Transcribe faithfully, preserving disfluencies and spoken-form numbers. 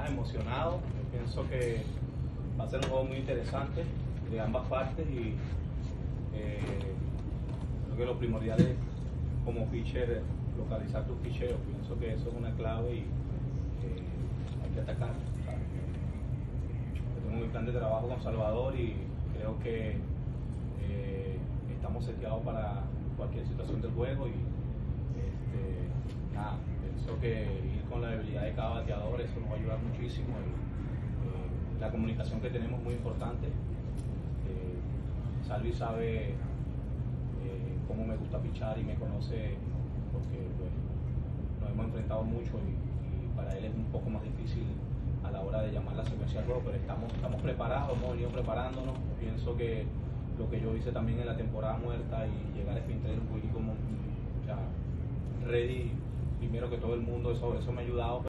nada, emocionado. Yo pienso que va a ser un juego muy interesante de ambas partes y eh, creo que lo primordial es como pitcher localizar tus picheos. Pienso que eso es una clave y eh, hay que atacar. ¿Sabes? Yo tengo mi plan de trabajo con Salvador y creo que eh, estamos seteados para cualquier situación del juego y este, nada, pienso que ir con la debilidad de cada bateador, eso nos va a ayudar muchísimo. Y, eh, la comunicación que tenemos es muy importante. Eh, Salvi sabe eh, cómo me gusta pichar y me conoce porque pues, nos hemos enfrentado mucho y, y para él es un poco más difícil a la hora de llamar la secuencia del juego, pero estamos, estamos preparados, hemos venido preparándonos. Pienso que lo que yo hice también en la temporada muerta y llegar a Spring Training un poquito como, o sea, ready primero que todo el mundo, eso, eso me ha ayudado.